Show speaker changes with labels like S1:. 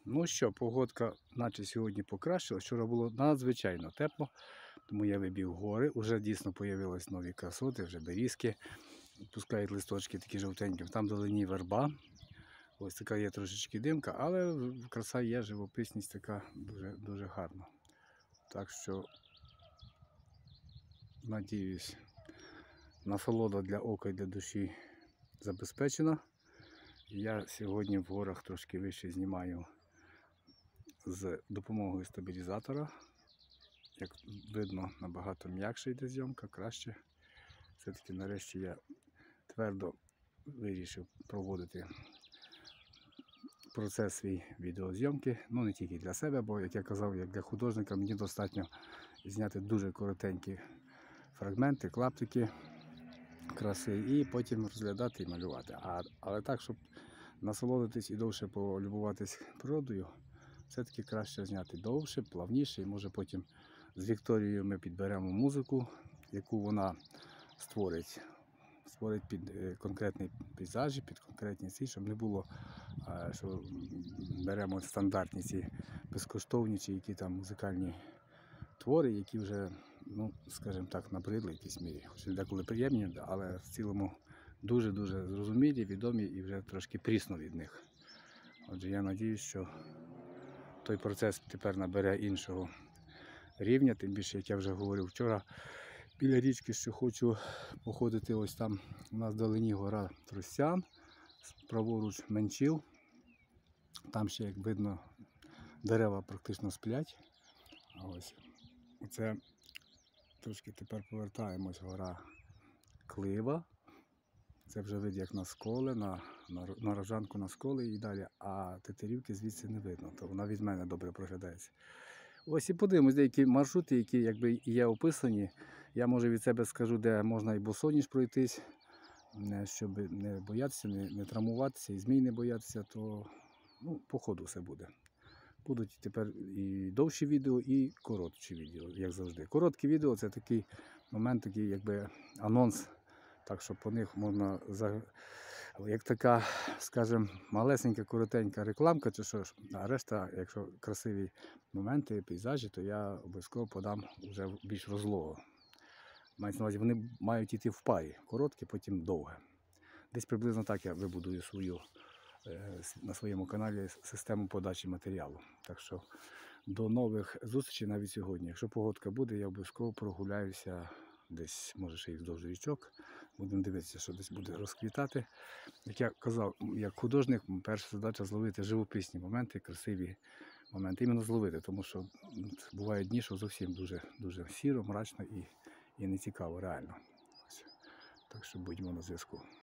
S1: Ну що, погодка наче сьогодні покращила. Вчора було надзвичайно тепло, тому я вибіг в гори. Уже дійсно з'явились нові красоти, вже берізки. Пускають листочки такі жовтенькі. Там вдалині верба. Ось така є трошечки димка, але краса є, живописність така дуже, дуже гарна. Так що, надіюсь, насолода для ока і для душі забезпечена. Я сьогодні в горах трошки вище знімаю з допомогою стабілізатора. Як видно, набагато м'якше йде зйомка, краще. Все-таки нарешті я твердо вирішив проводити процес свій відеозйомки. Ну не тільки для себе, бо, як я казав, як для художника мені достатньо зняти дуже коротенькі фрагменти, клаптики краси і потім розглядати і малювати. Але так, щоб насолодитись і довше полюбуватись природою, все-таки краще зняти довше, плавніше, і може потім з Вікторією ми підберемо музику, яку вона створить під конкретні пейзажі, під конкретні ці, щоб не було, що беремо стандартні ці безкоштовні чи які там музикальні твори, які вже, ну, скажімо так, набридли в якійсь мірі. Хоч деколи приємні, але в цілому дуже-дуже зрозумілі, відомі і вже трошки прісно від них. Отже, я сподіваюся, що той процес тепер набере іншого рівня, тим більше, як я вже говорив вчора, біля річки, що хочу походити, ось там у нас вдалині гора Тростян, праворуч Менчіл, там ще, як видно, дерева практично сплять. А ось оце трошки тепер повертаємось, гора Клива, це вже вид як на сколи, на Рожанку на сколи і далі, а Тетерівки звідси не видно, то вона від мене добре проглядається. Ось і подивимось деякі маршрути, які якби є описані. Я може від себе скажу, де можна і босоніж пройтись, щоб не боятися, не травмуватися, і змій не боятися, то по ходу все буде. Будуть тепер і довші відео, і коротші відео, як завжди. Короткі відео – це такий момент, такий якби анонс, так що по них можна, як така, скажімо, малесенька, коротенька рекламка, чи що ж, а решта, якщо красиві моменти, пейзажі, то я обов'язково подам вже більш розлого. Мається на увазі, вони мають йти в парі, короткі, потім довге. Десь приблизно так я вибудую на своєму каналі систему подачі матеріалу. Так що до нових зустрічей навіть сьогодні. Якщо погодка буде, я обов'язково прогуляюся десь, може ще й вздовж річок. Будемо дивитися, що десь буде розквітати. Як я казав, як художник, перша задача зловити живописні моменти, красиві моменти. Іменно зловити, тому що бувають дні, що зовсім дуже сіро, мрачно і нецікаво реально. Так що будьмо на зв'язку.